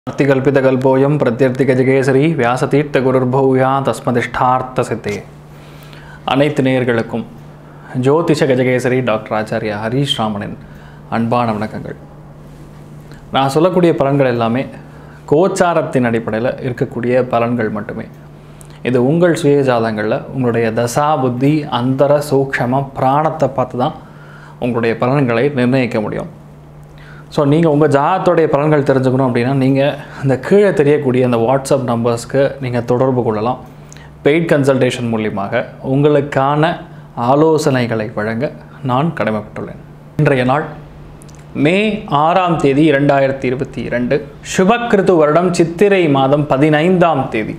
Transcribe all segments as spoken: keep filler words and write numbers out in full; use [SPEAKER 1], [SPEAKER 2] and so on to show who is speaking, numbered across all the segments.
[SPEAKER 1] अर्तिकल्पितकल्पोऽयं प्रत्यर्थिगजकेसरी व्यासतीर्थगुरुर्भूया तस्मदिष्टार्थ सिद्धे அனைத்து நேயர்களுக்கும் ஜோதிஷ கஜகேசரி டாக்டர் ஆச்சாரியா ஹரீஷ் ராமனின் அன்பான வணக்கங்கள். நான் சொல்லக்கூடிய பலன்கள் எல்லாமே கோச்சாரத்தின் அடிப்படையில் இருக்கக்கூடிய பலன்கள் மட்டுமே. இது உங்கள் சுயஜாதங்களில் உங்களுடைய தசா புத்தி அந்தர சூக்ஷம பிராணத்தை பார்த்து தான் உங்களுடைய பலன்களை நிர்ணயிக்க முடியும். ஸோ நீங்கள் உங்கள் ஜாதகத்தோடைய பலன்கள் தெரிஞ்சுக்கணும் அப்படின்னா நீங்கள் இந்த கீழே தெரியக்கூடிய அந்த வாட்ஸ்அப் நம்பர்ஸ்க்கு நீங்கள் தொடர்பு கொள்ளலாம். பெய்ட் கன்சல்டேஷன் மூலியமாக உங்களுக்கான ஆலோசனைகளை வழங்க நான் கடமைப்பட்டுள்ளேன். இன்றைய நாள் மே ஆறாம் தேதி இரண்டாயிரத்தி இருபத்தி இரண்டு சுபக்கிருத்து வருடம் சித்திரை மாதம் பதினைந்தாம் தேதி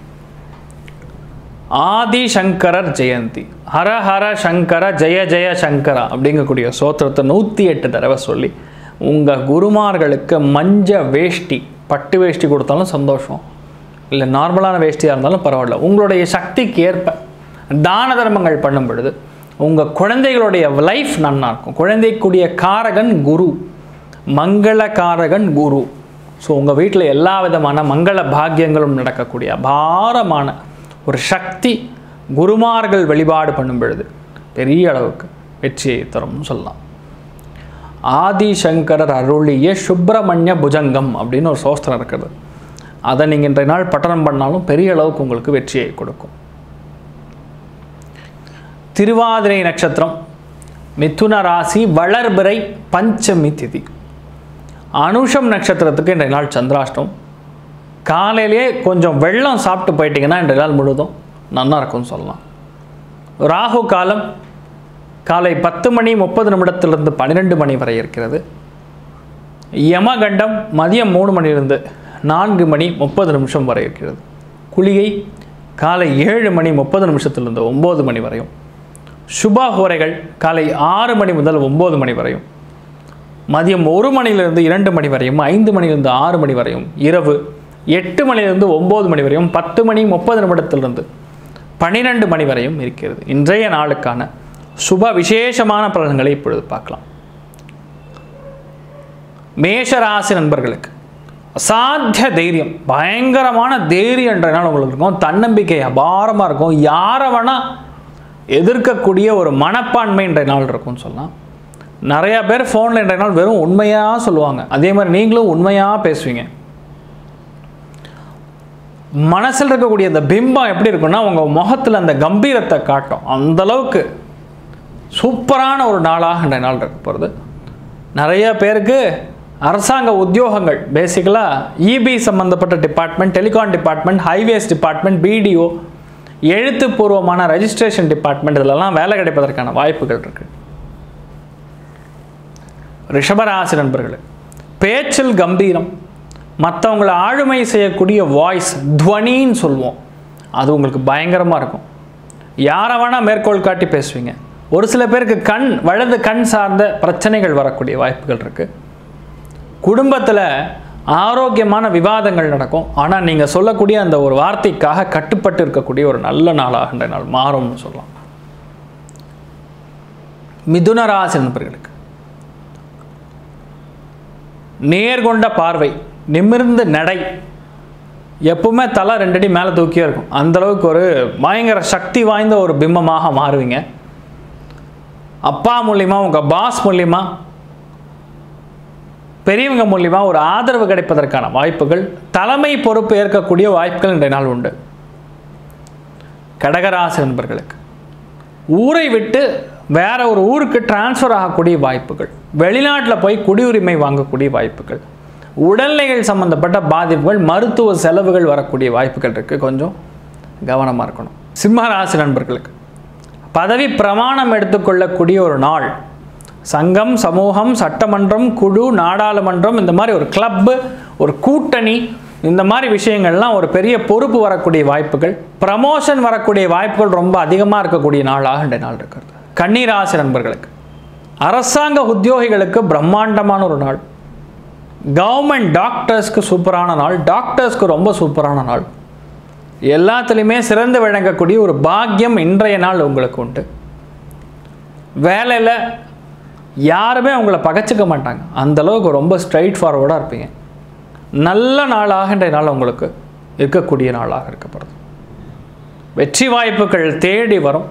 [SPEAKER 1] ஆதி சங்கரர் ஜெயந்தி. ஹர ஹர சங்கர ஜெய ஜெய சங்கரா அப்படிங்கக்கூடிய சோத்திரத்தை நூற்றி எட்டு தடவை சொல்லி உங்கள் குருமார்களுக்கு மஞ்ச வேஷ்டி பட்டு வேஷ்டி கொடுத்தாலும் சந்தோஷம், இல்லை நார்மலான வேஷ்டியாக இருந்தாலும் பரவாயில்ல, உங்களுடைய சக்திக்கு ஏற்ப தான தர்மங்கள் பண்ணும் பொழுது உங்கள் குழந்தைகளுடைய லைஃப் நன்னா இருக்கும். குழந்தைக்குரிய காரகன் குரு, மங்கள காரகன் குரு. ஸோ உங்கள் வீட்டில் எல்லா விதமான மங்கள பாக்கியங்களும் நடக்கக்கூடிய அபாரமான ஒரு சக்தி குருமார்கள் வழிபாடு பண்ணும் பொழுது பெரிய அளவுக்கு வெற்றியை தரும்னு சொல்லலாம். ஆதிசங்கரர் அருளிய சுப்பிரமணிய புஜங்கம் அப்படின்னு ஒரு சோஸ்திரம் இருக்குது. அதை நீங்கள் இன்றைய நாள் பட்டனம் பண்ணாலும் பெரிய அளவுக்கு உங்களுக்கு வெற்றியை கொடுக்கும். திருவாதிரை நட்சத்திரம், மிதுன ராசி, வளர்பிறை பஞ்சமி திதி. அனுஷம் நட்சத்திரத்துக்கு இன்றைய நாள் சந்திராஷ்டம். காலையிலே கொஞ்சம் வெள்ளம் சாப்பிட்டு போயிட்டீங்கன்னா இன்றைய நாள் முழுதும் நல்லா இருக்கும்னு சொல்லலாம். ராகு காலம் காலை பத்து மணி முப்பது நிமிடத்திலிருந்து பன்னிரெண்டு மணி வரை இருக்கிறது. யமகண்டம் மதியம் மூணு மணிலிருந்து நான்கு மணி முப்பது நிமிஷம் வரை இருக்கிறது. குளிகை காலை ஏழு மணி முப்பது நிமிஷத்திலிருந்து ஒம்பது மணி வரையும். சுபஹோரைகள் காலை ஆறு மணி முதல் ஒம்பது மணி வரையும், மதியம் ஒரு மணிலிருந்து இரண்டு மணி வரையும், ஐந்து மணிலிருந்து ஆறு மணி வரையும், இரவு எட்டு மணிலிருந்து ஒம்பது மணி வரையும், பத்து மணி முப்பது நிமிடத்திலிருந்து பன்னிரெண்டு மணி வரையும் இருக்கிறது. இன்றைய நாளுக்கான சுப விசேஷமான பலன்களை இப்பொழுது பார்க்கலாம். மேஷராசி நண்பர்களுக்கு அசாத்திய தைரியம், பயங்கரமான தைரியம் என்ற நாள் உங்களுக்கு இருக்கும். தன்னம்பிக்கை அபாரமாக இருக்கும். யாரை வேணால் எதிர்க்கக்கூடிய ஒரு மனப்பான்மை என்ற நாள் இருக்கும்னு சொல்லலாம். நிறையா பேர் ஃபோனில் என்ற நாள் வெறும் உண்மையாக சொல்லுவாங்க. அதே மாதிரி நீங்களும் உண்மையாக பேசுவீங்க. மனசில் இருக்கக்கூடிய அந்த பிம்பம் எப்படி இருக்குன்னா உங்கள் முகத்தில் அந்த கம்பீரத்தை காட்டும். அந்தளவுக்கு சூப்பரான ஒரு நாளாக இந்த நாள் இருக்க போகிறது. நிறைய பேருக்கு அரசாங்க உத்தியோகங்கள், பேசிக்கலாக இபி சம்மந்தப்பட்ட department, telecom department, highways department, BDO, எழுத்துப்பூர்வமான ரெஜிஸ்ட்ரேஷன் டிபார்ட்மெண்ட், இதெல்லாம் வேலை கிடைப்பதற்கான வாய்ப்புகள் இருக்குது. ரிஷபராசி நண்பர்கள் பேச்சில் கம்பீரம், மற்றவங்களை ஆளுமை செய்யக்கூடிய வாய்ஸ், துவனின்னு சொல்லுவோம், அது உங்களுக்கு பயங்கரமாக இருக்கும். யாரை வேணால் மேற்கோள் காட்டி பேசுவீங்க. ஒரு சில பேருக்கு கண் வலது கண் சார்ந்த பிரச்சனைகள் வரக்கூடிய வாய்ப்புகள் இருக்குது. குடும்பத்தில் ஆரோக்கியமான விவாதங்கள் நடக்கும். ஆனால் நீங்கள் சொல்லக்கூடிய அந்த ஒரு வார்த்தைக்காக கட்டுப்பட்டு இருக்கக்கூடிய ஒரு நல்ல நாளாக இந்த நாள் மாறும்னு சொல்லலாம். மிதுன ராசி நண்பர்களுக்கு நேர்கொண்ட பார்வை, நிமிர்ந்த நடை, எப்பவுமே தலை ரெண்டடி மேலே தூக்கியே இருக்கும். அந்தளவுக்கு ஒரு பயங்கர சக்தி வாய்ந்த ஒரு பிம்பமாக மாறுவீங்க. அப்பா மூலிமா, உங்கள் பாஸ் மூலிமா, பெரியவங்க மூலிமா ஒரு ஆதரவு கிடைப்பதற்கான வாய்ப்புகள், தலைமை பொறுப்பு ஏற்கக்கூடிய வாய்ப்புகள் இன்றைய நாள் உண்டு. கடகராசி நண்பர்களுக்கு ஊரை விட்டு வேற ஒரு ஊருக்கு டிரான்ஸ்ஃபர் ஆகக்கூடிய வாய்ப்புகள், வெளிநாட்டில் போய் குடியுரிமை வாங்கக்கூடிய வாய்ப்புகள், உடல்நிலைகள் சம்பந்தப்பட்ட பாதிப்புகள், மருத்துவ செலவுகள் வரக்கூடிய வாய்ப்புகள் இருக்குது. கொஞ்சம் கவனமாக இருக்கணும். சிம்ம ராசி நண்பர்களுக்கு பதவி பிரமாணம் எடுத்துக்கொள்ளக்கூடிய ஒரு நாள். சங்கம், சமூகம், சட்டமன்றம், குழு, நாடாளுமன்றம், இந்த மாதிரி ஒரு கிளப்பு, ஒரு கூட்டணி, இந்த மாதிரி விஷயங்கள்லாம் ஒரு பெரிய பொறுப்பு வரக்கூடிய வாய்ப்புகள், ப்ரமோஷன் வரக்கூடிய வாய்ப்புகள் ரொம்ப அதிகமாக இருக்கக்கூடிய நாளாக இந்த நாள் இருக்கிறது. கன்னிராசி நண்பர்களுக்கு அரசாங்க உத்தியோகிகளுக்கு பிரம்மாண்டமான ஒரு நாள். கவர்மெண்ட் டாக்டர்ஸ்க்கு சூப்பரான நாள். டாக்டர்ஸ்க்கு ரொம்ப சூப்பரான நாள். எல்லாத்துலேயுமே சிறந்து விளங்கக்கூடிய ஒரு பாக்கியம் இன்றைய நாள் உங்களுக்கு உண்டு. வேலையில் யாருமே உங்களை பகைச்சிக்க மாட்டாங்க. அந்தளவுக்கு ரொம்ப ஸ்ட்ரைட் ஃபார்வர்டாக இருப்பீங்க. நல்ல நாளாக இன்றைய நாள் உங்களுக்கு இருக்கக்கூடிய நாளாக இருக்கப்படுது. வெற்றி வாய்ப்புகள் தேடி வரும்,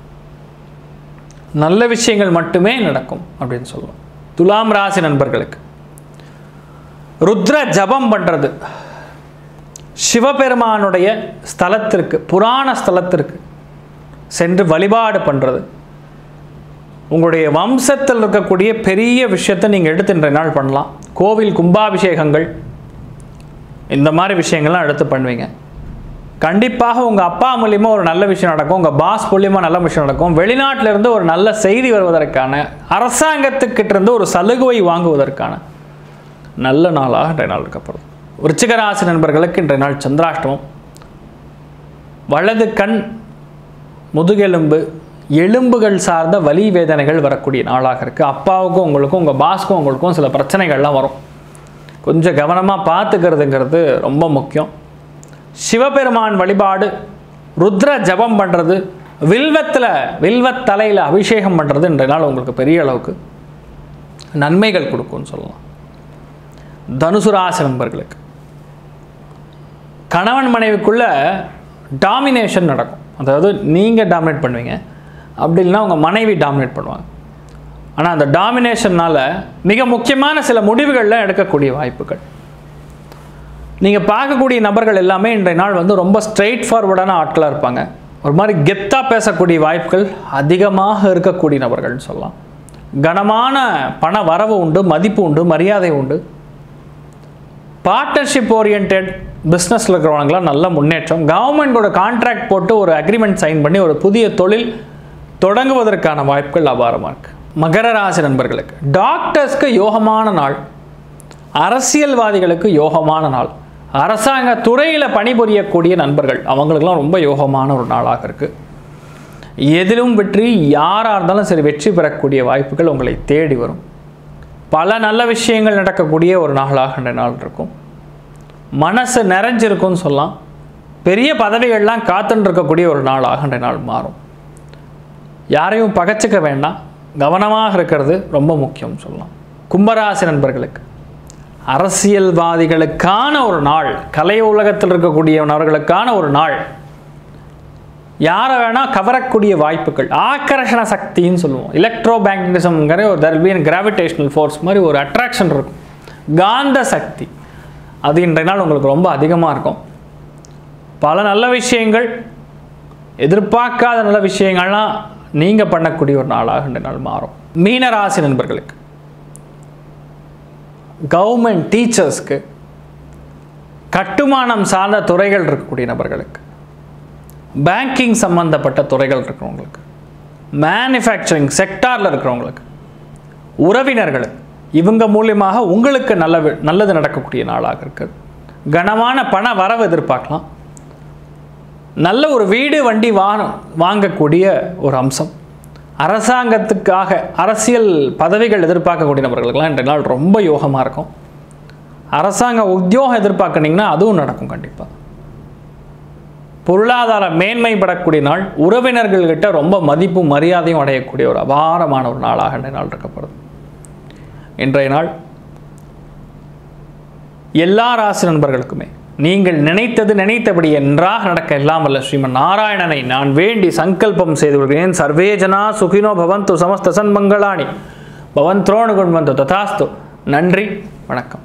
[SPEAKER 1] நல்ல விஷயங்கள் மட்டுமே நடக்கும் அப்படின்னு சொல்லுவோம். துலாம் ராசி நண்பர்களுக்கு ருத்ர ஜபம் பண்ணுறது, சிவபெருமானுடைய ஸ்தலத்திற்கு, புராண ஸ்தலத்திற்கு சென்று வழிபாடு பண்ணுறது, உங்களுடைய வம்சத்தில் இருக்கக்கூடிய பெரிய விஷயத்தை நீங்கள் எடுத்து இன்றைய நாள் பண்ணலாம். கோவில் கும்பாபிஷேகங்கள் இந்த மாதிரி விஷயங்கள்லாம் எடுத்து பண்ணுவீங்க. கண்டிப்பாக உங்கள் அப்பா மூலியமாக ஒரு நல்ல விஷயம் நடக்கும், உங்கள் பாஸ் மூலியமாக நல்ல விஷயம் நடக்கும். வெளிநாட்டிலிருந்து ஒரு நல்ல செய்தி வருவதற்கான, அரசாங்கத்துக்கிட்ட ஒரு சலுகை வாங்குவதற்கான நல்ல நாளாக இன்றைய நாள் இருக்கப்படுது. விருச்சிக ராசி நண்பர்களுக்கு இன்றைய நாள் சந்திராஷ்டமம். வலது கண், முதுகெலும்பு, எலும்புகள் சார்ந்த வலி வேதனைகள் வரக்கூடிய நாளாக இருக்குது. அப்பாவுக்கும் உங்களுக்கும், உங்கள் பாஸ்க்கும் உங்களுக்கும் சில பிரச்சனைகள்லாம் வரும். கொஞ்சம் கவனமாக பார்த்துக்கிறதுங்கிறது ரொம்ப முக்கியம். சிவபெருமான் வழிபாடு, ருத்ர ஜபம் பண்ணுறது, வில்வத்தில் வில்வத்தலையில் அபிஷேகம் பண்ணுறது இன்றைய நாள் உங்களுக்கு பெரிய அளவுக்கு நன்மைகள் கொடுக்கும்னு சொல்லலாம். தனுசு ராசி நண்பர்களுக்கு கணவன் மனைவிக்குள்ள டாமினேஷன் நடக்கும். அதாவது நீங்கள் டாமினேட் பண்ணுவீங்க, அப்படி இல்லைன்னா உங்கள் மனைவி டாமினேட் பண்ணுவாங்க. ஆனால் அந்த டாமினேஷனால் மிக முக்கியமான சில முடிவுகளில் எடுக்கக்கூடிய வாய்ப்புகள். நீங்கள் பார்க்கக்கூடிய நபர்கள் எல்லாமே இன்றைய நாள் வந்து ரொம்ப ஸ்ட்ரெயிட் ஃபார்வர்டான ஆட்களாக இருப்பாங்க. ஒரு மாதிரி கெத்தாக பேசக்கூடிய வாய்ப்புகள் அதிகமாக இருக்கக்கூடிய நபர்கள்னு சொல்லலாம். கனமான பண வரவு உண்டு, மதிப்பு உண்டு, மரியாதை உண்டு. பார்ட்னர்ஷிப் ஓரியன்ட் பிஸ்னஸில் இருக்கிறவங்களாம் நல்ல முன்னேற்றம். கவர்மெண்ட்டோட கான்ட்ராக்ட் போட்டு ஒரு அக்ரிமெண்ட் சைன் பண்ணி ஒரு புதிய தொழில் தொடங்குவதற்கான வாய்ப்புகள் அபாரமாக இருக்குது. மகர ராசி நண்பர்களுக்கு டாக்டர்ஸ்க்கு யோகமான நாள், அரசியல்வாதிகளுக்கு யோகமான நாள், அரசாங்க துறையில் பணிபுரியக்கூடிய நண்பர்கள் அவங்களுக்கெல்லாம் ரொம்ப யோகமான ஒரு நாளாக இருக்குது. எதிலும் வெற்றி, யாராக இருந்தாலும் சரி வெற்றி பெறக்கூடிய வாய்ப்புகள் உங்களை தேடி வரும். பல நல்ல விஷயங்கள் நடக்கக்கூடிய ஒரு நாளாக இந்த நாள் இருக்கும். மனசு நிறைஞ்சிருக்கும்னு சொல்லலாம். பெரிய பதவிகள்லாம் காத்துன்னு இருக்கக்கூடிய ஒரு நாளாக இந்த நாள் மாறும். யாரையும் பகைச்சிக்க வேண்டாம், கவனமாக இருக்கிறது ரொம்ப முக்கியம் சொல்லலாம். கும்பராசி நண்பர்களுக்கு அரசியல்வாதிகளுக்கான ஒரு நாள், கலை உலகத்தில் இருக்கக்கூடியவர்களுக்கான ஒரு நாள். யாரை வேணால் கவரக்கூடிய வாய்ப்புகள், ஆக்கர்ஷண சக்தின்னு சொல்லுவோம். எலக்ட்ரோ மேக்னட்டிசம்ங்கிற ஒரு there will be gravitational force மாதிரி ஒரு அட்ராக்ஷன் இருக்கும், காந்த சக்தி. அது இன்றைய நாள் உங்களுக்கு ரொம்ப அதிகமாக இருக்கும். பல நல்ல விஷயங்கள், எதிர்பார்க்காத நல்ல விஷயங்கள்லாம் நீங்கள் பண்ணக்கூடிய ஒரு நாளாக இன்றைய நாள் மாறும். மீனராசி நண்பர்களுக்கு கவர்மெண்ட் டீச்சர்ஸ்க்கு, கட்டுமானம் சார்ந்த துறைகள் இருக்கக்கூடிய நபர்களுக்கு, பேங்கிங் சம்பந்தப்பட்ட துறைகள் இருக்கிறவங்களுக்கு, மேனுஃபேக்சரிங் செக்டாரில் இருக்கிறவங்களுக்கு, உறவினர்களுக்கு, இவங்க மூலியமாக உங்களுக்கு நல்ல நல்லது நடக்கக்கூடிய நாளாக இருக்குது. கனமான பண வரவு எதிர்பார்க்கலாம். நல்ல ஒரு வீடு வண்டி வாகனம் வாங்கக்கூடிய ஒரு அம்சம். அரசாங்கத்துக்காக அரசியல் பதவிகள் எதிர்பார்க்கக்கூடிய நபர்களுக்கெல்லாம் இன்றைய நாள் ரொம்ப யோகமாக இருக்கும். அரசாங்க உத்தியோகம் எதிர்பார்க்குனீங்கன்னா அதுவும் நடக்கும் கண்டிப்பாக. பொருளாதார மேன்மைப்படக்கூடிய நாள், உறவினர்கள்கிட்ட ரொம்ப மதிப்பும் மரியாதையும் அடையக்கூடிய ஒரு அபாரமான ஒரு நாளாக இன்றைய நாள் இருக்கப்படுது. இன்றைய நாள் எல்லா ராசி நண்பர்களுக்குமே நீங்கள் நினைத்தது நினைத்தபடி என்றாக நடக்க எல்லாம் வல்ல ஸ்ரீமன் நாராயணனை நான் வேண்டி சங்கல்பம் செய்து கொள்கிறேன். சர்வே ஜனா சுகினோ பவந்து, சமஸ்த சன்மங்களாணி பவந்த்ரோணு குண்வந்து ததாஸ்து. நன்றி, வணக்கம்.